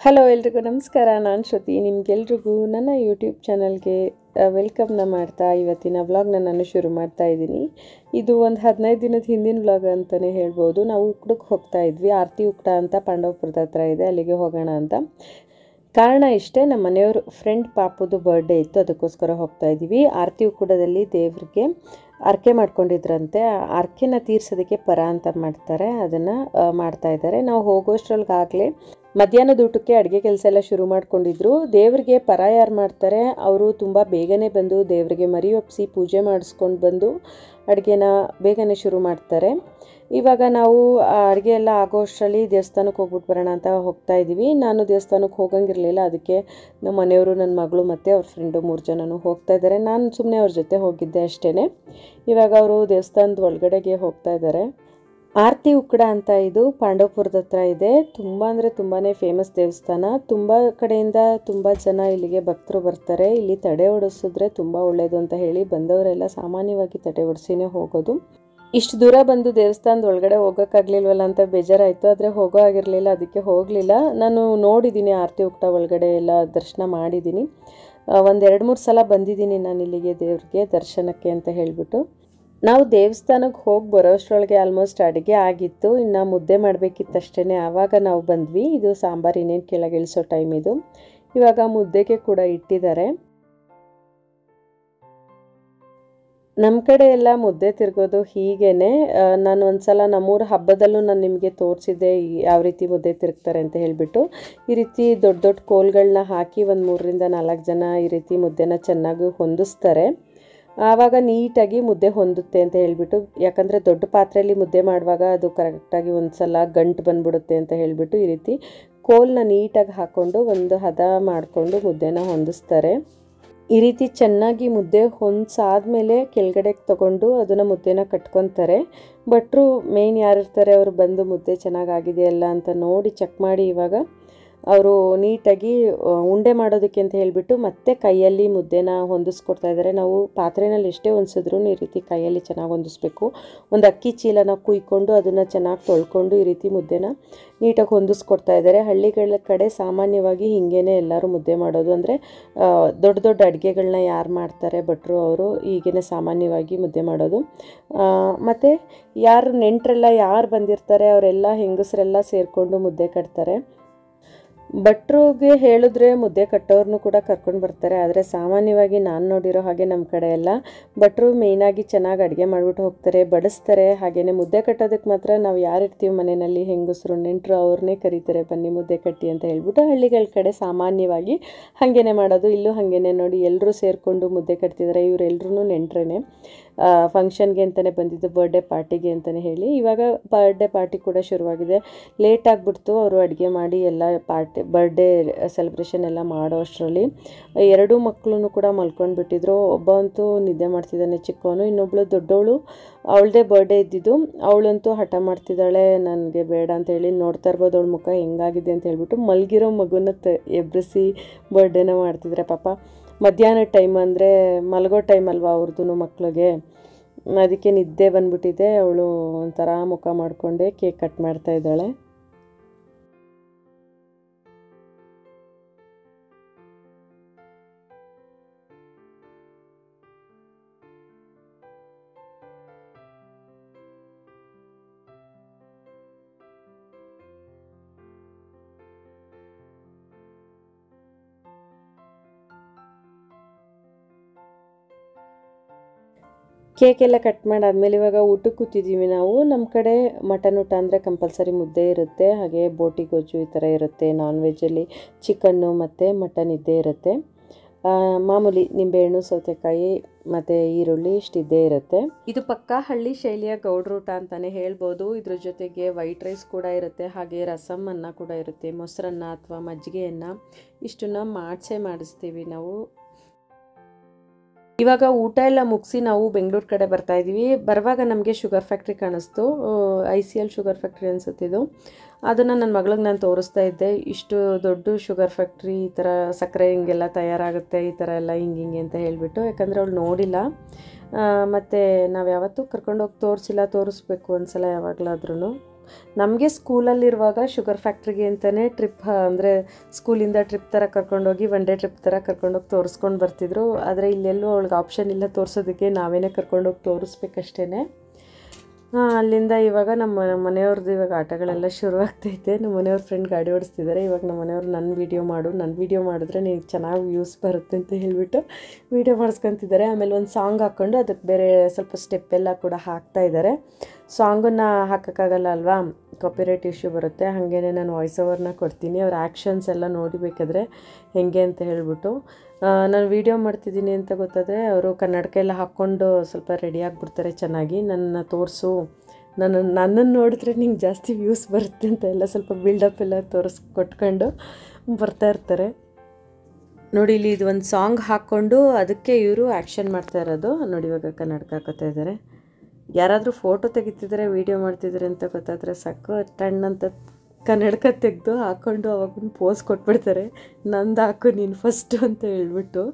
Hello ಎಲ್ರಿಗೂ ನಮಸ್ಕಾರ. ನಾನು ಶ್ರುತಿ. ನಿಮಗೆಲ್ರಿಗೂ ನನ್ನ ಯೂಟ್ಯೂಬ್ ಚಾನಲ್ಗೆ ವೆಲ್ಕಮ್ನ ಮಾಡ್ತಾ ಇವತ್ತಿನ ವ್ಲಾಗ್ನ ನಾನು ಶುರು ಮಾಡ್ತಾ ಇದ್ದೀನಿ. ಇದು ಒಂದು 15 ದಿನದ ಹಿಂದಿನ ವ್ಲಾಗ್ ಅಂತಲೇ ಹೇಳ್ಬೋದು. ನಾವು ಉಕ್ಕಡಕ್ಕೆ ಹೋಗ್ತಾ ಇದ್ವಿ. ಆರತಿ ಉಕ್ಕಡ ಅಂತ ಪಾಂಡವಪುರದ ಹತ್ರ ಇದೆ, ಅಲ್ಲಿಗೆ ಹೋಗೋಣ ಅಂತ. ಕಾರಣ ಇಷ್ಟೇ, ನಮ್ಮ ಮನೆಯವರು ಫ್ರೆಂಡ್ ಪಾಪುದು ಬರ್ಡೇ ಇತ್ತು, ಅದಕ್ಕೋಸ್ಕರ ಹೋಗ್ತಾ ಇದ್ದೀವಿ. ಆರತಿ ಉಕ್ಕಡದಲ್ಲಿ ದೇವ್ರಿಗೆ ಅರ್ಕೆ ಮಾಡ್ಕೊಂಡಿದ್ರಂತೆ. ಅರ್ಕೆನ ತೀರ್ಸೋದಕ್ಕೆ ಪರ ಅಂತ ಮಾಡ್ತಾರೆ, ಅದನ್ನು ಮಾಡ್ತಾ ಇದ್ದಾರೆ. ನಾವು ಹೋಗೋಷ್ಟ್ರೊಳಗಾಗಲೇ ಮಧ್ಯಾಹ್ನದ ಊಟಕ್ಕೆ ಅಡುಗೆ ಕೆಲಸ ಎಲ್ಲ ಶುರು ಮಾಡ್ಕೊಂಡಿದ್ರು. ದೇವರಿಗೆ ಪರ ಯಾರು ಮಾಡ್ತಾರೆ ಅವರು ತುಂಬ ಬೇಗನೆ ಬಂದು ದೇವರಿಗೆ ಮರಿ ಒಪ್ಪಿಸಿ ಪೂಜೆ ಮಾಡಿಸ್ಕೊಂಡು ಬಂದು ಅಡುಗೆನ ಬೇಗನೆ ಶುರು ಮಾಡ್ತಾರೆ. ಇವಾಗ ನಾವು ಅಡುಗೆ ಎಲ್ಲ ಆಗೋಷ್ಟರಲ್ಲಿ ದೇವಸ್ಥಾನಕ್ಕೆ ಹೋಗ್ಬಿಟ್ಟು ಬರೋಣ ಅಂತ ಹೋಗ್ತಾ ಇದ್ದೀವಿ. ನಾನು ದೇವಸ್ಥಾನಕ್ಕೆ ಹೋಗಂಗಿರಲಿಲ್ಲ, ಅದಕ್ಕೆ ನಮ್ಮ ಮನೆಯವರು, ನನ್ನ ಮಗಳು ಮತ್ತು ಅವ್ರ ಫ್ರೆಂಡು 3 ಜನನೂ ಹೋಗ್ತಾ ಇದ್ದಾರೆ. ನಾನು ಸುಮ್ಮನೆ ಅವ್ರ ಜೊತೆ ಹೋಗಿದ್ದೆ ಅಷ್ಟೇ. ಇವಾಗ ಅವರು ದೇವಸ್ಥಾನದ ಒಳಗಡೆಗೆ ಹೋಗ್ತಾ ಇದ್ದಾರೆ. ಆರತಿ ಉಕ್ಕಡ ಅಂತ ಇದು ಪಾಂಡವಪುರದ ಹತ್ರ ಇದೆ. ತುಂಬ ಅಂದರೆ ತುಂಬಾ ಫೇಮಸ್ ದೇವಸ್ಥಾನ. ತುಂಬ ಕಡೆಯಿಂದ ತುಂಬ ಜನ ಇಲ್ಲಿಗೆ ಭಕ್ತರು ಬರ್ತಾರೆ. ಇಲ್ಲಿ ತಡೆ ಹೊಡಿಸಿದ್ರೆ ತುಂಬ ಒಳ್ಳೆಯದು ಅಂತ ಹೇಳಿ ಬಂದವರೆಲ್ಲ ಸಾಮಾನ್ಯವಾಗಿ ತಡೆ ಹೊಡಿಸಿನೇ ಹೋಗೋದು. ಇಷ್ಟು ದೂರ ಬಂದು ದೇವಸ್ಥಾನದ ಒಳಗಡೆ ಹೋಗೋಕ್ಕಾಗಲಿಲ್ವಲ್ಲ ಅಂತ ಬೇಜಾರಾಯಿತು, ಆದರೆ ಹೋಗೋ ಆಗಿರಲಿಲ್ಲ, ಅದಕ್ಕೆ ಹೋಗಲಿಲ್ಲ. ನಾನು ನೋಡಿದ್ದೀನಿ ಆರತಿ ಉಕ್ಕಡ ಒಳಗಡೆ ಎಲ್ಲ ದರ್ಶನ ಮಾಡಿದ್ದೀನಿ. ಒಂದು 2-3 ಸಲ ಬಂದಿದ್ದೀನಿ ನಾನು ಇಲ್ಲಿಗೆ ದೇವ್ರಿಗೆ ದರ್ಶನಕ್ಕೆ ಅಂತ ಹೇಳಿಬಿಟ್ಟು. ನಾವು ದೇವಸ್ಥಾನಕ್ಕೆ ಹೋಗಿ ಬರೋಷ್ಟರೊಳಗೆ ಆಲ್ಮೋಸ್ಟ್ ಅಡುಗೆ ಆಗಿತ್ತು, ಇನ್ನು ಮುದ್ದೆ ಮಾಡಬೇಕಿತ್ತು ಅಷ್ಟೇ. ಆವಾಗ ನಾವು ಬಂದ್ವಿ. ಇದು ಸಾಂಬಾರು ಇನ್ನೇನು ಕೆಳಗೆ ಇಳಿಸೋ ಟೈಮ್ ಇದು. ಇವಾಗ ಮುದ್ದೆಗೆ ಕೂಡ ಇಟ್ಟಿದ್ದಾರೆ. ನಮ್ಮ ಕಡೆ ಎಲ್ಲ ಮುದ್ದೆ ತಿರ್ಗೋದು ಹೀಗೇನೆ. ನಾನು ಒಂದ್ಸಲ ನಮ್ಮೂರ ಹಬ್ಬದಲ್ಲೂ ನಾನು ನಿಮಗೆ ತೋರಿಸಿದ್ದೆ ಯಾವ ರೀತಿ ಮುದ್ದೆ ತಿರುಗ್ತಾರೆ ಅಂತ ಹೇಳಿಬಿಟ್ಟು. ಈ ರೀತಿ ದೊಡ್ಡ ದೊಡ್ಡ ಕೋಲ್ಗಳನ್ನ ಹಾಕಿ ಒಂದು 3ರಿಂದ 4 ಜನ ಈ ರೀತಿ ಮುದ್ದೆನ ಚೆನ್ನಾಗಿ ಹೊಂದಿಸ್ತಾರೆ. ಆವಾಗ ನೀಟಾಗಿ ಮುದ್ದೆ ಹೊಂದುತ್ತೆ ಅಂತ ಹೇಳಿಬಿಟ್ಟು, ಯಾಕಂದರೆ ದೊಡ್ಡ ಪಾತ್ರೆಯಲ್ಲಿ ಮುದ್ದೆ ಮಾಡುವಾಗ ಅದು ಕರೆಕ್ಟಾಗಿ ಒಂದು ಸಲ ಗಂಟು ಬಂದ್ಬಿಡುತ್ತೆ ಅಂತ ಹೇಳಿಬಿಟ್ಟು ಈ ರೀತಿ ಕೋಲನ್ನ ನೀಟಾಗಿ ಹಾಕ್ಕೊಂಡು ಒಂದು ಹದ ಮಾಡಿಕೊಂಡು ಮುದ್ದೆನ ಹೊಂದಿಸ್ತಾರೆ. ಈ ರೀತಿ ಚೆನ್ನಾಗಿ ಮುದ್ದೆ ಹೊಂದಿಸಾದ್ಮೇಲೆ ಕೆಳಗಡೆಗೆ ತೊಗೊಂಡು ಅದನ್ನು ಮುದ್ದೆನ ಕಟ್ಕೊತಾರೆ. ಭಟ್ರು ಮೇನ್ ಯಾರಿರ್ತಾರೆ ಅವರು ಬಂದು ಮುದ್ದೆ ಚೆನ್ನಾಗಾಗಿದೆಯಲ್ಲ ಅಂತ ನೋಡಿ ಚೆಕ್ ಮಾಡಿ ಇವಾಗ ಅವರು ನೀಟಾಗಿ ಉಂಡೆ ಮಾಡೋದಕ್ಕೆ ಅಂತ ಹೇಳಿಬಿಟ್ಟು ಮತ್ತೆ ಕೈಯಲ್ಲಿ ಮುದ್ದೆನ ಹೊಂದಿಸ್ಕೊಡ್ತಾ ಇದ್ದಾರೆ. ನಾವು ಪಾತ್ರೆನಲ್ಲಿ ಎಷ್ಟೇ ಹೊಂದಿಸಿದ್ರು ಈ ರೀತಿ ಕೈಯಲ್ಲಿ ಚೆನ್ನಾಗಿ ಹೊಂದಿಸ್ಬೇಕು. ಒಂದು ಅಕ್ಕಿ ಚೀಲನ ಕುಯ್ಕೊಂಡು ಅದನ್ನು ಚೆನ್ನಾಗಿ ತೊಳ್ಕೊಂಡು ಈ ರೀತಿ ಮುದ್ದೆನ ನೀಟಾಗಿ ಹೊಂದಿಸ್ಕೊಡ್ತಾ ಇದ್ದಾರೆ. ಹಳ್ಳಿಗಳ ಕಡೆ ಸಾಮಾನ್ಯವಾಗಿ ಹೀಗೇನೆ ಎಲ್ಲರೂ ಮುದ್ದೆ ಮಾಡೋದು. ಅಂದರೆ ದೊಡ್ಡ ದೊಡ್ಡ ಅಡುಗೆಗಳನ್ನ ಯಾರು ಮಾಡ್ತಾರೆ ಭಟ್ರು ಅವರು ಹೀಗೇ ಸಾಮಾನ್ಯವಾಗಿ ಮುದ್ದೆ ಮಾಡೋದು. ಮತ್ತು ಯಾರು ನೆಂಟರೆಲ್ಲ ಯಾರು ಬಂದಿರ್ತಾರೆ ಅವರೆಲ್ಲ ಹೆಂಗಸರೆಲ್ಲ ಸೇರಿಕೊಂಡು ಮುದ್ದೆ ಕಟ್ತಾರೆ. ಭಟ್ರಿಗೆ ಹೇಳಿದ್ರೆ ಮುದ್ದೆ ಕಟ್ಟೋರ್ನು ಕೂಡ ಕರ್ಕೊಂಡು ಬರ್ತಾರೆ. ಆದರೆ ಸಾಮಾನ್ಯವಾಗಿ ನಾನು ನೋಡಿರೋ ಹಾಗೆ ನಮ್ಮ ಕಡೆ ಎಲ್ಲ ಭಟ್ರು ಮೇಯ್ನಾಗಿ ಚೆನ್ನಾಗಿ ಅಡುಗೆ ಮಾಡಿಬಿಟ್ಟು ಹೋಗ್ತಾರೆ, ಬಡಿಸ್ತಾರೆ. ಹಾಗೆಯೇ ಮುದ್ದೆ ಕಟ್ಟೋದಕ್ಕೆ ಮಾತ್ರ ನಾವು ಯಾರಿರ್ತೀವಿ ಮನೆಯಲ್ಲಿ ಹೆಂಗಸರು ನೆಂಟರು ಅವ್ರನ್ನೇ ಕರೀತಾರೆ, ಬನ್ನಿ ಮುದ್ದೆ ಕಟ್ಟಿ ಅಂತ ಹೇಳ್ಬಿಟ್ಟು. ಹಳ್ಳಿಗಳ ಕಡೆ ಸಾಮಾನ್ಯವಾಗಿ ಹಾಗೇನೆ ಮಾಡೋದು. ಇಲ್ಲೂ ಹಾಗೇನೆ ನೋಡಿ ಎಲ್ಲರೂ ಸೇರಿಕೊಂಡು ಮುದ್ದೆ ಕಟ್ತಿದ್ದಾರೆ. ಇವರೆಲ್ಲರೂ ನೆಂಟ್ರೇನೆ, ಫಂಕ್ಷನ್ಗೆ ಅಂತಲೇ ಬಂದಿದ್ದು, ಬರ್ಡೇ ಪಾರ್ಟಿಗೆ ಅಂತಲೇ ಹೇಳಿ. ಇವಾಗ ಬರ್ಡೇ ಪಾರ್ಟಿ ಕೂಡ ಶುರುವಾಗಿದೆ. ಲೇಟ್ ಆಗಿಬಿಡ್ತು ಅವರು ಅಡುಗೆ ಮಾಡಿ ಎಲ್ಲ ಬರ್ಡೇ ಸೆಲೆಬ್ರೇಷನ್ ಎಲ್ಲ ಮಾಡೋ ಅಷ್ಟರಲ್ಲಿ. 2 ಮಕ್ಕಳು ಕೂಡ ಮಲ್ಕೊಂಡು ಬಿಟ್ಟಿದ್ರು. ಒಬ್ಬ ಅಂತೂ ನಿದ್ದೆ ಮಾಡ್ತಿದ್ದಾನೆ ಚಿಕ್ಕವನು, ಇನ್ನೊಬ್ಳು ದೊಡ್ಡವಳು ಅವಳದೇ ಬರ್ಡೇ ಇದ್ದಿದ್ದು. ಅವಳಂತೂ ಹಠ ಮಾಡ್ತಿದ್ದಾಳೆ, ನನಗೆ ಬೇಡ ಅಂತ ಹೇಳಿ. ನೋಡ್ತಾ ಇರ್ಬೋದು ಅವಳ ಮುಖ ಹೆಂಗಾಗಿದೆ ಅಂತ ಹೇಳ್ಬಿಟ್ಟು. ಮಲಗಿರೋ ಮಗುನ ಎಬ್ಬಿಸಿ ಬರ್ಡೇನ ಮಾಡ್ತಿದ್ದಾರೆ. ಪಾಪ ಮಧ್ಯಾಹ್ನ ಟೈಮ್ ಅಂದರೆ ಮಲಗೋ ಟೈಮ್ ಅಲ್ವಾ ಅವ್ರದ್ದು ಮಕ್ಕಳಿಗೆ, ಅದಕ್ಕೆ ನಿದ್ದೆ ಬಂದ್ಬಿಟ್ಟಿದೆ. ಅವಳು ಒಂಥರ ಮುಖ ಮಾಡಿಕೊಂಡೆ ಕೇಕ್ ಕಟ್ ಮಾಡ್ತಾ ಇದ್ದಾಳೆ. ಕೇಕ್ ಎಲ್ಲ ಕಟ್ ಮಾಡಾದ್ಮೇಲೆ ಇವಾಗ ಊಟಕ್ಕೆ ಕೂತಿದ್ದೀವಿ ನಾವು. ನಮ್ಮ ಕಡೆ ಮಟನ್ ಊಟ ಅಂದರೆ ಕಂಪಲ್ಸರಿ ಮುದ್ದೆ ಇರುತ್ತೆ, ಹಾಗೆ ಬೋಟಿ ಗೊಜ್ಜು ಈ ಥರ ಇರುತ್ತೆ. ನಾನ್ ವೆಜ್ಜಲ್ಲಿ ಚಿಕನ್ನು ಮತ್ತು ಮಟನ್ ಇದ್ದೇ ಇರುತ್ತೆ. ಮಾಮೂಲಿ ನಿಂಬೆಹಣ್ಣು, ಸೌತೆಕಾಯಿ ಮತ್ತು ಈರುಳ್ಳಿ ಇಷ್ಟಿದ್ದೇ ಇರುತ್ತೆ. ಇದು ಪಕ್ಕಾ ಹಳ್ಳಿ ಶೈಲಿಯ ಗೌಡ್ರ ಊಟ ಅಂತಲೇ ಹೇಳ್ಬೋದು. ಇದ್ರ ಜೊತೆಗೆ ವೈಟ್ ರೈಸ್ ಕೂಡ ಇರುತ್ತೆ, ಹಾಗೆ ರಸಮ್ ಅನ್ನ ಕೂಡ ಇರುತ್ತೆ, ಮೊಸರನ್ನ ಅಥವಾ ಮಜ್ಜಿಗೆಯನ್ನು ಇಷ್ಟನ್ನು ಮಾಡಿಸ್ತೀವಿ ನಾವು. ಇವಾಗ ಊಟ ಎಲ್ಲ ಮುಗಿಸಿ ನಾವು ಬೆಂಗಳೂರು ಕಡೆ ಬರ್ತಾ ಇದ್ದೀವಿ. ಬರುವಾಗ ನಮಗೆ ಶುಗರ್ ಫ್ಯಾಕ್ಟ್ರಿ ಕಾಣಿಸ್ತು, ICL ಶುಗರ್ ಫ್ಯಾಕ್ಟ್ರಿ ಅನಿಸುತ್ತಿದ್ದು. ಅದನ್ನು ನನ್ನ ಮಗಳಿಗೆ ನಾನು ತೋರಿಸ್ತಾ ಇದ್ದೆ. ಇಷ್ಟು ದೊಡ್ಡ ಶುಗರ್ ಫ್ಯಾಕ್ಟ್ರಿ, ಈ ಥರ ಸಕ್ಕರೆ ಹಿಂಗೆಲ್ಲ ತಯಾರಾಗುತ್ತೆ, ಈ ಥರ ಎಲ್ಲ ಹಿಂಗೆ ಅಂತ ಹೇಳಿಬಿಟ್ಟು. ಯಾಕಂದರೆ ಅವಳು ನೋಡಿಲ್ಲ. ಮತ್ತು ನಾವು ಯಾವತ್ತೂ ಕರ್ಕೊಂಡೋಗಿ ತೋರಿಸಿಲ್ಲ, ತೋರಿಸ್ಬೇಕು ಒಂದ್ಸಲ ಯಾವಾಗಲಾದ್ರೂ. ನಮಗೆ ಸ್ಕೂಲಲ್ಲಿರುವಾಗ ಶುಗರ್ ಫ್ಯಾಕ್ಟ್ರಿಗೆ ಅಂತಲೇ ಟ್ರಿಪ್ ಅಂದರೆ ಸ್ಕೂಲಿಂದ ಟ್ರಿಪ್ ಥರ ಕರ್ಕೊಂಡೋಗಿ ಒನ್ ಡೇ ಟ್ರಿಪ್ ಥರ ಕರ್ಕೊಂಡೋಗಿ ತೋರಿಸ್ಕೊಂಡು ಬರ್ತಿದ್ರು. ಆದರೆ ಇಲ್ಲೆಲ್ಲೂ ಅವಳಿಗೆ ಆಪ್ಷನ್ ಇಲ್ಲ ತೋರಿಸೋದಕ್ಕೆ, ನಾವೇ ಕರ್ಕೊಂಡೋಗಿ ತೋರಿಸ್ಬೇಕಷ್ಟೇ. ಅಲ್ಲಿಂದ ಇವಾಗ ನಮ್ಮ ಮನೆಯವ್ರದ್ದು ಇವಾಗ ಆಟಗಳೆಲ್ಲ ಶುರುವಾಗ್ತೈತೆ. ನಮ್ಮ ಮನೆಯವ್ರ ಫ್ರೆಂಡ್ ಗಾಡಿ ಓಡಿಸ್ತಿದ್ದಾರೆ. ಇವಾಗ ನಮ್ಮ ಮನೆಯವ್ರು ನನ್ನ ವೀಡಿಯೋ ಮಾಡಿದ್ರೆ ನೀವು ಚೆನ್ನಾಗಿ ವ್ಯೂಸ್ ಬರುತ್ತೆ ಅಂತ ಹೇಳಿಬಿಟ್ಟು ವೀಡಿಯೋ ಮಾಡಿಸ್ಕೊತಿದ್ದಾರೆ. ಆಮೇಲೆ ಒಂದು ಸಾಂಗ್ ಹಾಕ್ಕೊಂಡು ಅದಕ್ಕೆ ಬೇರೆ ಸ್ವಲ್ಪ ಸ್ಟೆಪ್ ಎಲ್ಲ ಕೂಡ ಹಾಕ್ತಾಯಿದ್ದಾರೆ. ಸಾಂಗನ್ನು ಹಾಕೋಕ್ಕಾಗಲ್ಲ ಅಲ್ವಾ, ಕಾಪಿರೈಟ್ ಇಶ್ಯೂ ಬರುತ್ತೆ. ಹಾಗೇ ನಾನು ವಾಯ್ಸ್ ಓವರ್ನ ಕೊಡ್ತೀನಿ. ಅವ್ರ ಆ್ಯಕ್ಷನ್ಸ್ ಎಲ್ಲ ನೋಡಿಬೇಕಾದ್ರೆ ಹೇಗೆ ಅಂತ ಹೇಳ್ಬಿಟ್ಟು. ನಾನು ವೀಡಿಯೋ ಮಾಡ್ತಿದ್ದೀನಿ ಅಂತ ಗೊತ್ತಾದರೆ ಅವರು ಕನ್ನಡಕ ಎಲ್ಲ ಹಾಕ್ಕೊಂಡು ಸ್ವಲ್ಪ ರೆಡಿ ಆಗಿಬಿಡ್ತಾರೆ ಚೆನ್ನಾಗಿ. ನನ್ನ ತೋರಿಸು, ನನ್ನನ್ನು ನೋಡಿದ್ರೆ ನಿಂಗೆ ಜಾಸ್ತಿ ವ್ಯೂಸ್ ಬರುತ್ತೆ ಅಂತ ಎಲ್ಲ ಸ್ವಲ್ಪ ಬಿಲ್ಡಪ್ ಎಲ್ಲ ಕೊಟ್ಕೊಂಡು ಬರ್ತಾಯಿರ್ತಾರೆ. ನೋಡಿ, ಇಲ್ಲಿ ಇದು ಒಂದು ಸಾಂಗ್ ಹಾಕ್ಕೊಂಡು ಅದಕ್ಕೆ ಇವರು ಆ್ಯಕ್ಷನ್ ಮಾಡ್ತಾ ಇರೋದು. ನೋಡಿ, ಇವಾಗ ಕನ್ನಡಕ ಹಾಕೋತಾ ಇದ್ದಾರೆ. ಯಾರಾದರೂ ಫೋಟೋ ತೆಗಿತಿದ್ದಾರೆ, ವೀಡಿಯೋ ಮಾಡ್ತಿದ್ದಾರೆ ಅಂತ ಗೊತ್ತಾದರೆ ಸಾಕು, ಟಣ್ಣಂತ ಕನ್ನಡಕ ತೆಗೆದು ಹಾಕ್ಕೊಂಡು ಅವಾಗ ಪೋಸ್ ಕೊಟ್ಬಿಡ್ತಾರೆ. ನಂದು ಹಾಕು ನೀನು ಫಸ್ಟು ಅಂತ ಹೇಳ್ಬಿಟ್ಟು.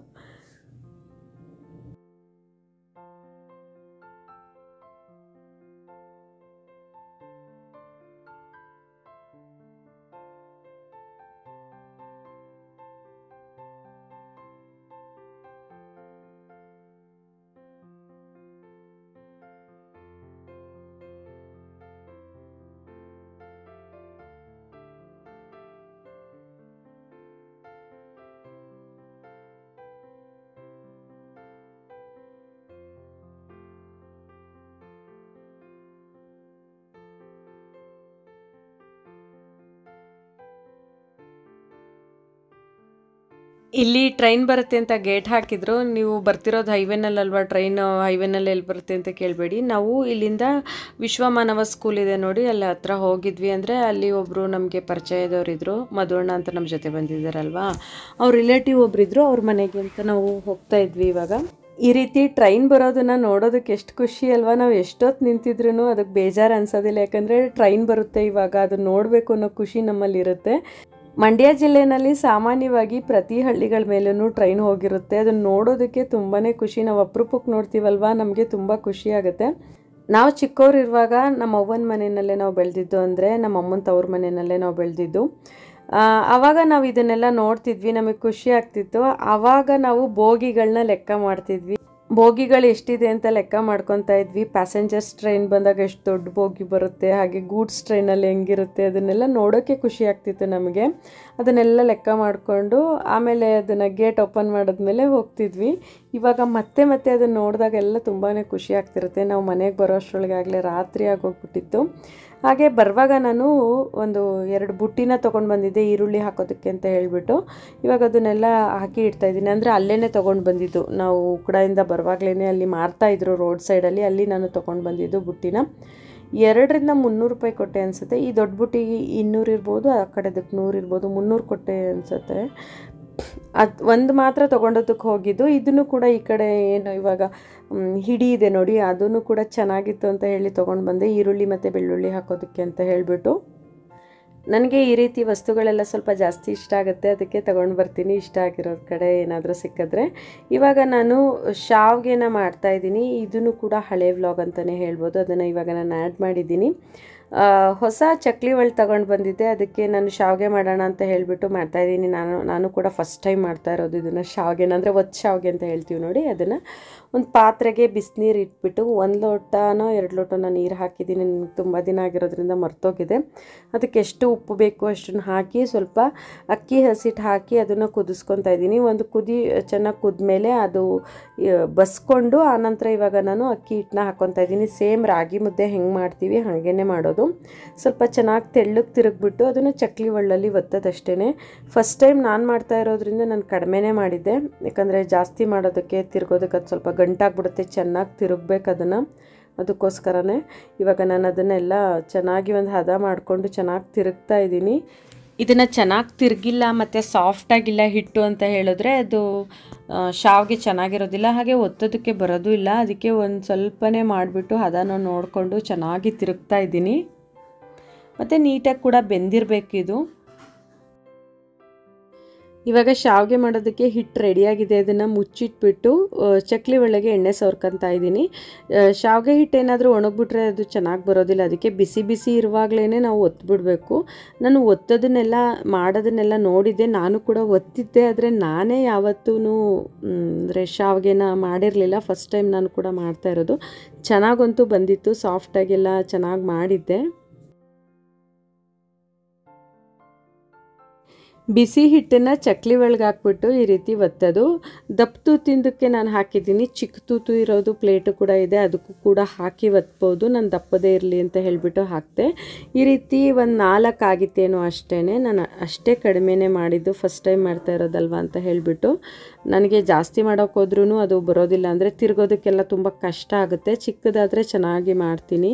ಇಲ್ಲಿ ಟ್ರೈನ್ ಬರುತ್ತೆ ಅಂತ ಗೇಟ್ ಹಾಕಿದ್ರು. ನೀವು ಬರ್ತಿರೋದು ಹೈವೇನಲ್ಲಲ್ವಾ, ಟ್ರೈನ್ ಹೈವೇನಲ್ಲಿ ಎಲ್ಲಿ ಬರುತ್ತೆ ಅಂತ ಕೇಳಬೇಡಿ. ನಾವು ಇಲ್ಲಿಂದ ವಿಶ್ವಮಾನವ ಸ್ಕೂಲ್ ಇದೆ ನೋಡಿ, ಅಲ್ಲಿ ಹತ್ರ ಹೋಗಿದ್ವಿ. ಅಂದರೆ ಅಲ್ಲಿ ಒಬ್ಬರು ನಮಗೆ ಪರಿಚಯದವರಿದ್ದರು, ಮಧುವಣ್ಣ ಅಂತ ನಮ್ಮ ಜೊತೆ ಬಂದಿದ್ದಾರಲ್ವಾ, ಅವ್ರ ರಿಲೇಟಿವ್ ಒಬ್ಬರಿದ್ದರು, ಅವ್ರ ಮನೆಗೆ ಅಂತ ನಾವು ಹೋಗ್ತಾ ಇದ್ವಿ. ಇವಾಗ ಈ ರೀತಿ ಟ್ರೈನ್ ಬರೋದನ್ನು ನೋಡೋದಕ್ಕೆ ಎಷ್ಟು ಖುಷಿ ಅಲ್ವಾ. ನಾವು ಎಷ್ಟೊತ್ತು ನಿಂತಿದ್ರೂ ಅದಕ್ಕೆ ಬೇಜಾರು ಅನ್ಸೋದಿಲ್ಲ, ಯಾಕಂದರೆ ಟ್ರೈನ್ ಬರುತ್ತೆ ಇವಾಗ, ಅದನ್ನು ನೋಡಬೇಕು ಅನ್ನೋ ಖುಷಿ ನಮ್ಮಲ್ಲಿರುತ್ತೆ. ಮಂಡ್ಯ ಜಿಲ್ಲೆಯಲ್ಲಿ ಸಾಮಾನ್ಯವಾಗಿ ಪ್ರತಿ ಹಳ್ಳಿಗಳ ಮೇಲೂ ಟ್ರೈನ್ ಹೋಗಿರುತ್ತೆ. ಅದನ್ನು ನೋಡೋದಕ್ಕೆ ತುಂಬಾ ಖುಷಿ. ನಾವು ಅಪರೂಪಕ್ಕೆ ನೋಡ್ತೀವಲ್ವ, ನಮಗೆ ತುಂಬ ಖುಷಿ ಆಗುತ್ತೆ. ನಾವು ಚಿಕ್ಕವರಿರುವಾಗ ನಮ್ಮ ಅವ್ವನ ಮನೆಯಲ್ಲೇ ನಾವು ಬೆಳೆದಿದ್ದು, ಅಂದರೆ ನಮ್ಮ ಅಮ್ಮನ ತವ್ರ ಮನೆಯಲ್ಲೇ ನಾವು ಬೆಳೆದಿದ್ದು. ಆವಾಗ ನಾವು ಇದನ್ನೆಲ್ಲ ನೋಡ್ತಿದ್ವಿ, ನಮಗೆ ಖುಷಿ ಆಗ್ತಿತ್ತು. ಆವಾಗ ನಾವು ಬೋಗಿಗಳನ್ನ ಲೆಕ್ಕ ಮಾಡ್ತಿದ್ವಿ. ಬೋಗಿಗಳು ಎಷ್ಟಿದೆ ಅಂತ ಲೆಕ್ಕ ಮಾಡ್ಕೊತಾ ಇದ್ವಿ. ಪ್ಯಾಸೆಂಜರ್ಸ್ ಟ್ರೈನ್ ಬಂದಾಗ ಎಷ್ಟು ದೊಡ್ಡ ಬೋಗಿ ಬರುತ್ತೆ, ಹಾಗೆ ಗೂಡ್ಸ್ ಟ್ರೈನಲ್ಲಿ ಹೆಂಗಿರುತ್ತೆ, ಅದನ್ನೆಲ್ಲ ನೋಡೋಕ್ಕೆ ಖುಷಿ ಆಗ್ತಿತ್ತು ನಮಗೆ. ಅದನ್ನೆಲ್ಲ ಲೆಕ್ಕ ಮಾಡಿಕೊಂಡು ಆಮೇಲೆ ಅದನ್ನು ಗೇಟ್ ಓಪನ್ ಮಾಡಿದ್ಮೇಲೆ ಹೋಗ್ತಿದ್ವಿ. ಇವಾಗ ಮತ್ತೆ ಅದನ್ನು ನೋಡಿದಾಗೆಲ್ಲ ತುಂಬಾ ಖುಷಿ ಆಗ್ತಿರುತ್ತೆ. ನಾವು ಮನೆಗೆ ಬರೋ ಅಷ್ಟರೊಳಗಾಗಲೇ ರಾತ್ರಿ ಆಗೋಗ್ಬಿಟ್ಟಿತ್ತು. ಹಾಗೆ ಬರುವಾಗ ನಾನು ಒಂದು 2 ಬುಟ್ಟಿನ ತೊಗೊಂಡು ಬಂದಿದ್ದೆ, ಈರುಳ್ಳಿ ಹಾಕೋದಕ್ಕೆ ಅಂತ ಹೇಳಿಬಿಟ್ಟು. ಇವಾಗ ಅದನ್ನೆಲ್ಲ ಹಾಕಿ ಇಡ್ತಾಯಿದ್ದೀನಿ. ಅಂದರೆ ಅಲ್ಲೇ ತೊಗೊಂಡು ಬಂದಿದ್ದು, ನಾವು ಉಕ್ಕಡದಿಂದ ಬರುವಾಗಲೇ ಅಲ್ಲಿ ಮಾರ್ತಾಯಿದ್ರು ರೋಡ್ ಸೈಡಲ್ಲಿ, ಅಲ್ಲಿ ನಾನು ತೊಗೊಂಡು ಬಂದಿದ್ದು ಬುಟ್ಟಿನ. 200ರಿಂದ 300 ರೂಪಾಯಿ ಕೊಟ್ಟೆ ಅನಿಸುತ್ತೆ. ಈ ದೊಡ್ಡ ಬುಟ್ಟಿಗೆ 200 ಇರ್ಬೋದು, ಆ ಕಡೆದಕ್ಕೆ 100 ಇರ್ಬೋದು, 300 ಕೊಟ್ಟೆ ಅನಿಸುತ್ತೆ. ಅದು ಒಂದು ಮಾತ್ರ ತೊಗೊಂಡೋದಕ್ಕೆ ಹೋಗಿದ್ದು. ಇದನ್ನು ಕೂಡ ಈ ಕಡೆ ಏನು ಇವಾಗ ಹಿಡಿ ಇದೆ ನೋಡಿ, ಅದನ್ನು ಕೂಡ ಚೆನ್ನಾಗಿತ್ತು ಅಂತ ಹೇಳಿ ತೊಗೊಂಡು ಬಂದೆ, ಈರುಳ್ಳಿ ಮತ್ತು ಬೆಳ್ಳುಳ್ಳಿ ಹಾಕೋದಕ್ಕೆ ಅಂತ ಹೇಳಿಬಿಟ್ಟು. ನನಗೆ ಈ ರೀತಿ ವಸ್ತುಗಳೆಲ್ಲ ಸ್ವಲ್ಪ ಜಾಸ್ತಿ ಇಷ್ಟ ಆಗುತ್ತೆ, ಅದಕ್ಕೆ ತೊಗೊಂಡು ಬರ್ತೀನಿ ಇಷ್ಟ ಆಗಿರೋದು ಕಡೆ ಏನಾದರೂ ಸಿಕ್ಕಿದ್ರೆ. ಇವಾಗ ನಾನು ಶಾವಿಗೆನ ಮಾಡ್ತಾಯಿದ್ದೀನಿ. ಇದನ್ನು ಕೂಡ ಹಳೆ ವ್ಲಾಗ್ ಅಂತಲೇ ಹೇಳ್ಬೋದು. ಅದನ್ನು ಇವಾಗ ನಾನು ಆ್ಯಡ್ ಮಾಡಿದ್ದೀನಿ. ಹೊಸ ಚಕ್ಲಿ ಒಳ್ಳು ತಗೊಂಡು ಬಂದಿದ್ದೆ, ಅದಕ್ಕೆ ನಾನು ಶಾವಿಗೆ ಮಾಡೋಣ ಅಂತ ಹೇಳಿಬಿಟ್ಟು ಮಾಡ್ತಾಯಿದ್ದೀನಿ. ನಾನು ಕೂಡ ಫಸ್ಟ್ ಟೈಮ್ ಮಾಡ್ತಾ ಇರೋದು ಇದನ್ನು. ಶಾವಿಗೆನ ಅಂದರೆ ಒತ್ತು ಶಾವಿಗೆ ಅಂತ ಹೇಳ್ತೀವಿ ನೋಡಿ, ಅದನ್ನು ಒಂದು ಪಾತ್ರೆಗೆ ಬಿಸಿನೀರು ಇಟ್ಬಿಟ್ಟು 1 ಲೋಟನೋ 2 ಲೋಟನೋ ನೀರು ಹಾಕಿದ್ದೀನಿ. ನನಗೆ ತುಂಬ ದಿನ ಆಗಿರೋದ್ರಿಂದ ಮರ್ತೋಗಿದೆ. ಅದಕ್ಕೆ ಎಷ್ಟು ಉಪ್ಪು ಬೇಕು ಅಷ್ಟನ್ನು ಹಾಕಿ, ಸ್ವಲ್ಪ ಅಕ್ಕಿ ಹಸಿಟ್ಟು ಹಾಕಿ ಅದನ್ನು ಕುದಿಸ್ಕೊತಾ ಇದ್ದೀನಿ. ಒಂದು ಕುದಿ ಚೆನ್ನಾಗಿ ಕುದ್ಮೇಲೆ ಅದು ಬಸ್ಕೊಂಡು ಆನಂತರ ಇವಾಗ ನಾನು ಅಕ್ಕಿ ಹಿಟ್ಟನ್ನ ಹಾಕ್ಕೊತಾ ಇದ್ದೀನಿ. ಸೇಮ್ ರಾಗಿ ಮುದ್ದೆ ಹೆಂಗೆ ಮಾಡ್ತೀವಿ ಹಾಗೇ ಮಾಡೋದು. ಸ್ವಲ್ಪ ಚೆನ್ನಾಗಿ ತೆಳ್ಳಗೆ ತಿರುಗಿಬಿಟ್ಟು ಅದನ್ನು ಚಕ್ಲಿ ಒಳ್ಳಲ್ಲಿ ಒತ್ತದಷ್ಟೇ. ಫಸ್ಟ್ ಟೈಮ್ ನಾನು ಮಾಡ್ತಾ ಇರೋದ್ರಿಂದ ನಾನು ಕಡಿಮೆನೇ ಮಾಡಿದ್ದೆ, ಯಾಕಂದರೆ ಜಾಸ್ತಿ ಮಾಡೋದಕ್ಕೆ ತಿರುಗೋದಕ್ಕೆ ಅದು ಸ್ವಲ್ಪ ಗಂಟಾಗ್ಬಿಡುತ್ತೆ, ಚೆನ್ನಾಗಿ ತಿರುಗಬೇಕು ಅದಕ್ಕೋಸ್ಕರನೇ. ಇವಾಗ ನಾನು ಅದನ್ನೆಲ್ಲ ಚೆನ್ನಾಗಿ ಒಂದು ಹದ ಮಾಡಿಕೊಂಡು ಚೆನ್ನಾಗಿ ತಿರುಗ್ತಾ ಇದ್ದೀನಿ. ಇದನ್ನು ಚೆನ್ನಾಗಿ ತಿರುಗಿಲ್ಲ ಮತ್ತು ಸಾಫ್ಟಾಗಿಲ್ಲ ಹಿಟ್ಟು ಅಂತ ಹೇಳಿದ್ರೆ ಅದು ಶಾವಿಗೆ ಚೆನ್ನಾಗಿರೋದಿಲ್ಲ, ಹಾಗೆ ಒತ್ತೋದಕ್ಕೆ ಬರೋದು ಇಲ್ಲ. ಅದಕ್ಕೆ ಒಂದು ಸ್ವಲ್ಪನೇ ಮಾಡಿಬಿಟ್ಟು ಹದನ ನೋಡಿಕೊಂಡು ಚೆನ್ನಾಗಿ ತಿರುಗ್ತಾ ಇದ್ದೀನಿ. ಮತ್ತು ನೀಟಾಗಿ ಕೂಡ ಬೆಂದಿರಬೇಕಿದು. ಇವಾಗ ಶಾವಿಗೆ ಮಾಡೋದಕ್ಕೆ ಹಿಟ್ಟು ರೆಡಿಯಾಗಿದೆ. ಅದನ್ನು ಮುಚ್ಚಿಟ್ಬಿಟ್ಟು ಚಕ್ಲಿ ಒಳಗೆ ಎಣ್ಣೆ ಸವರ್ಕೊತಾ ಇದ್ದೀನಿ. ಶಾವಿಗೆ ಹಿಟ್ಟು ಏನಾದರೂ ಒಣಗಿಬಿಟ್ರೆ ಅದು ಚೆನ್ನಾಗಿ ಬರೋದಿಲ್ಲ. ಅದಕ್ಕೆ ಬಿಸಿ ಬಿಸಿ ಇರುವಾಗಲೇ ನಾವು ಒತ್ತಿಬಿಡಬೇಕು. ನಾನು ಒತ್ತೋದನ್ನೆಲ್ಲ ಮಾಡೋದನ್ನೆಲ್ಲ ನೋಡಿದ್ದೆ, ನಾನು ಕೂಡ ಒತ್ತಿದ್ದೆ. ಆದರೆ ನಾನೇ ಯಾವತ್ತೂ ಅಂದರೆ ಶಾವಿಗೆನ ಮಾಡಿರಲಿಲ್ಲ. ಫಸ್ಟ್ ಟೈಮ್ ನಾನು ಕೂಡ ಮಾಡ್ತಾ ಇರೋದು. ಚೆನ್ನಾಗಂತೂ ಬಂದಿತ್ತು, ಸಾಫ್ಟಾಗೆಲ್ಲ ಚೆನ್ನಾಗಿ ಮಾಡಿದ್ದೆ. ಬಿಸಿ ಹಿಟ್ಟನ್ನು ಚಕ್ಲಿ ಒಳಗೆ ಹಾಕ್ಬಿಟ್ಟು ಈ ರೀತಿ ಒತ್ತೋದು. ದಪ್ಪ ತೂತಿಂದಕ್ಕೆ ನಾನು ಹಾಕಿದ್ದೀನಿ. ಚಿಕ್ಕ ತೂತು ಇರೋದು ಪ್ಲೇಟು ಕೂಡ ಇದೆ, ಅದಕ್ಕೂ ಕೂಡ ಹಾಕಿ ಒತ್ಬೋದು. ನಾನು ದಪ್ಪದೇ ಇರಲಿ ಅಂತ ಹೇಳಿಬಿಟ್ಟು ಹಾಕಿದೆ. ಈ ರೀತಿ ಒಂದು 4 ಆಗಿತ್ತೇನೋ ಅಷ್ಟೇ. ನಾನು ಅಷ್ಟೇ ಕಡಿಮೆನೇ ಮಾಡಿದ್ದು, ಫಸ್ಟ್ ಟೈಮ್ ಮಾಡ್ತಾ ಇರೋದಲ್ವ ಅಂತ ಹೇಳಿಬಿಟ್ಟು. ನನಗೆ ಜಾಸ್ತಿ ಮಾಡೋಕ್ಕೋದ್ರೂ ಅದು ಬರೋದಿಲ್ಲ, ಅಂದರೆ ತಿರ್ಗೋದಕ್ಕೆಲ್ಲ ತುಂಬ ಕಷ್ಟ ಆಗುತ್ತೆ. ಚಿಕ್ಕದಾದರೆ ಚೆನ್ನಾಗಿ ಮಾಡ್ತೀನಿ.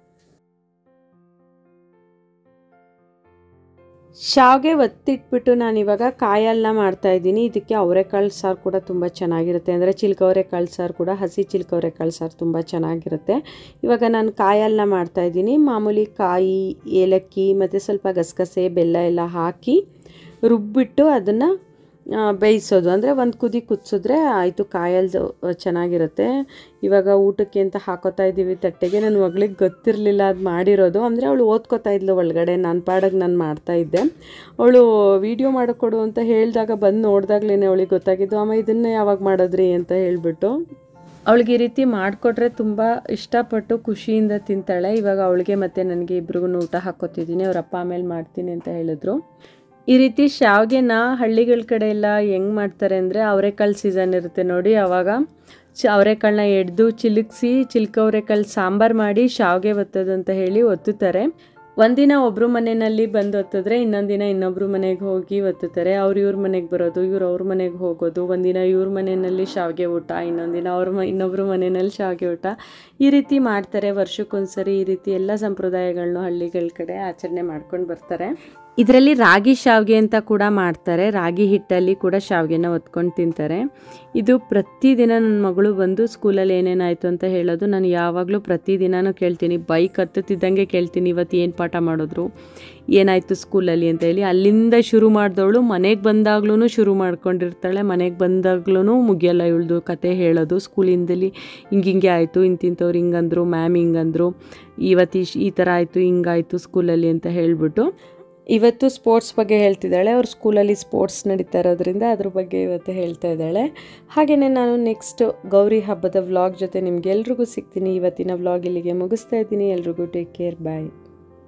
ಶಾವಿಗೆ ಒತ್ತಿಟ್ಬಿಟ್ಟು ನಾನಿವಾಗ ಕಾಯೆಲ್ಲ ಮಾಡ್ತಾಯಿದ್ದೀನಿ. ಇದಕ್ಕೆ ಅವರೆಕಾಳು ಸಾರು ಕೂಡ ತುಂಬ ಚೆನ್ನಾಗಿರುತ್ತೆ, ಅಂದರೆ ಚಿಲ್ಕವರೆಕಾಳು ಸಾರು ಕೂಡ, ಹಸಿ ಚಿಲ್ಕವರೆಕಾಳು ಸಾರು ತುಂಬ ಚೆನ್ನಾಗಿರುತ್ತೆ. ಇವಾಗ ನಾನು ಕಾಯೆಲ್ಲ ಮಾಡ್ತಾಯಿದ್ದೀನಿ. ಮಾಮೂಲಿ ಕಾಯಿ, ಏಲಕ್ಕಿ ಮತ್ತು ಸ್ವಲ್ಪ ಗಸಗಸೆ, ಬೆಲ್ಲ ಎಲ್ಲ ಹಾಕಿ ರುಬ್ಬಿಟ್ಟು ಅದನ್ನು ಬೇಯಿಸೋದು. ಅಂದರೆ ಒಂದು ಕುದಿ ಕುದಿಸಿದ್ರೆ ಆಯಿತು, ಕಾಯಲ್ದು ಚೆನ್ನಾಗಿರುತ್ತೆ. ಇವಾಗ ಊಟಕ್ಕೆ ಅಂತ ಹಾಕೋತಾ ಇದ್ದೀವಿ ತಟ್ಟೆಗೆ. ನನ್ನ ಮಗಳಿಗೆ ಗೊತ್ತಿರಲಿಲ್ಲ ಅದು ಮಾಡಿರೋದು. ಅಂದರೆ ಅವಳು ಓದ್ಕೋತಾ ಇದ್ಲು ಒಳಗಡೆ, ನಾನು ಪಾಡಾಗಿ ನಾನು ಮಾಡ್ತಾಯಿದ್ದೆ. ಅವಳು ವಿಡಿಯೋ ಮಾಡಿಕೊಡು ಅಂತ ಹೇಳಿದಾಗ ಬಂದು ನೋಡಿದಾಗಲೇ ಅವಳಿಗೆ ಗೊತ್ತಾಗಿದ್ದು, ಅಮ್ಮ ಇದನ್ನು ಯಾವಾಗ ಮಾಡಿದ್ರಿ ಅಂತ ಹೇಳಿಬಿಟ್ಟು. ಅವಳಿಗೆ ಈ ರೀತಿ ಮಾಡಿಕೊಟ್ರೆ ತುಂಬ ಇಷ್ಟಪಟ್ಟು ಖುಷಿಯಿಂದ ತಿಂತಾಳೆ. ಇವಾಗ ಅವಳಿಗೆ ಮತ್ತು ನನಗೆ ಇಬ್ರಿಗೂ ಊಟ ಹಾಕ್ಕೋತಿದ್ದೀನಿ. ಅವ್ರ ಅಪ್ಪ ಆಮೇಲೆ ಮಾಡ್ತೀನಿ ಅಂತ ಹೇಳಿದ್ರು. ಈ ರೀತಿ ಶಾವಿಗೆನ ಹಳ್ಳಿಗಳ ಕಡೆ ಎಲ್ಲ ಹೆಂಗೆ ಮಾಡ್ತಾರೆ ಅಂದರೆ, ಅವರೆಕಾಳು ಸೀಸನ್ ಇರುತ್ತೆ ನೋಡಿ, ಆವಾಗ ಅವರೆಕಾಳನ್ನ ಎಡ್ದು ಚಿಲುಕಿಸಿ ಚಿಲ್ಕವರೆಕಾಳು ಸಾಂಬಾರು ಮಾಡಿ ಶಾವಿಗೆ ಒತ್ತೋದು ಅಂತ ಹೇಳಿ ಒತ್ತುತ್ತಾರೆ. ಒಂದಿನ ಒಬ್ಬರು ಮನೆಯಲ್ಲಿ ಬಂದು ಒತ್ತಿದ್ರೆ ಇನ್ನೊಂದು ದಿನ ಇನ್ನೊಬ್ಬರು ಮನೆಗೆ ಹೋಗಿ ಒತ್ತುತ್ತಾರೆ. ಇವ್ರ ಮನೆಗೆ ಬರೋದು, ಇವ್ರು ಅವ್ರ ಮನೆಗೆ ಹೋಗೋದು. ಒಂದಿನ ಇವ್ರ ಮನೆಯಲ್ಲಿ ಶಾವಿಗೆ ಊಟ, ಇನ್ನೊಂದು ದಿನ ಇನ್ನೊಬ್ಬರು ಮನೆಯಲ್ಲಿ ಶಾವಿಗೆ ಊಟ, ಈ ರೀತಿ ಮಾಡ್ತಾರೆ ವರ್ಷಕ್ಕೊಂದ್ಸರಿ. ಈ ರೀತಿ ಎಲ್ಲ ಸಂಪ್ರದಾಯಗಳನ್ನೂ ಹಳ್ಳಿಗಳ ಕಡೆ ಆಚರಣೆ ಮಾಡ್ಕೊಂಡು ಬರ್ತಾರೆ. ಇದರಲ್ಲಿ ರಾಗಿ ಶಾವಿಗೆ ಅಂತ ಕೂಡ ಮಾಡ್ತಾರೆ. ರಾಗಿ ಹಿಟ್ಟಲ್ಲಿ ಕೂಡ ಶಾವಿಗೆನ ಒತ್ಕೊಂಡು ತಿಂತಾರೆ. ಇದು ಪ್ರತಿದಿನ ನನ್ನ ಮಗಳು ಬಂದು ಸ್ಕೂಲಲ್ಲಿ ಏನೇನಾಯಿತು ಅಂತ ಹೇಳೋದು. ನಾನು ಯಾವಾಗಲೂ ಪ್ರತಿದಿನವೂ ಕೇಳ್ತೀನಿ, ಬೈಕ್ ಹತ್ತುತ್ತಿದ್ದಂಗೆ ಕೇಳ್ತೀನಿ, ಇವತ್ತು ಏನು ಪಾಠ ಮಾಡಿದ್ರು, ಏನಾಯಿತು ಸ್ಕೂಲಲ್ಲಿ ಅಂತ ಹೇಳಿ. ಅಲ್ಲಿಂದ ಶುರು ಮಾಡಿದವಳು ಮನೆಗೆ ಬಂದಾಗ್ಲೂ ಶುರು ಮಾಡ್ಕೊಂಡಿರ್ತಾಳೆ. ಮನೆಗೆ ಬಂದಾಗ್ಲೂ ಮುಗಿಯಲ್ಲ ಇವಳ್ದು ಕತೆ ಹೇಳೋದು. ಸ್ಕೂಲಿಂದಲಿ ಹಿಂಗೆ ಆಯಿತು, ಇಂತಿಂಥವ್ರು ಹಿಂಗಂದ್ರು, ಮ್ಯಾಮ್ ಹಿಂಗಂದ್ರು, ಇವತ್ತು ಈ ಥರ ಆಯಿತು, ಹಿಂಗಾಯಿತು ಸ್ಕೂಲಲ್ಲಿ ಅಂತ ಹೇಳಿಬಿಟ್ಟು. ಇವತ್ತು ಸ್ಪೋರ್ಟ್ಸ್ ಬಗ್ಗೆ ಹೇಳ್ತಿದ್ದಾಳೆ. ಅವ್ರ ಸ್ಕೂಲಲ್ಲಿ ಸ್ಪೋರ್ಟ್ಸ್ ನಡೀತಾ ಇರೋದ್ರಿಂದ ಅದ್ರ ಬಗ್ಗೆ ಇವತ್ತು ಹೇಳ್ತಾ ಇದ್ದಾಳೆ. ಹಾಗೆಯೇ ನಾನು ನೆಕ್ಸ್ಟ್ ಗೌರಿ ಹಬ್ಬದ ವ್ಲಾಗ್ ಜೊತೆ ನಿಮ್ಗೆಲ್ರಿಗೂ ಸಿಗ್ತೀನಿ. ಇವತ್ತಿನ ವ್ಲಾಗ್ ಇಲ್ಲಿಗೆ ಮುಗಿಸ್ತಾ ಇದ್ದೀನಿ. ಎಲ್ರಿಗೂ ಟೇಕ್ ಕೇರ್, ಬಾಯ್.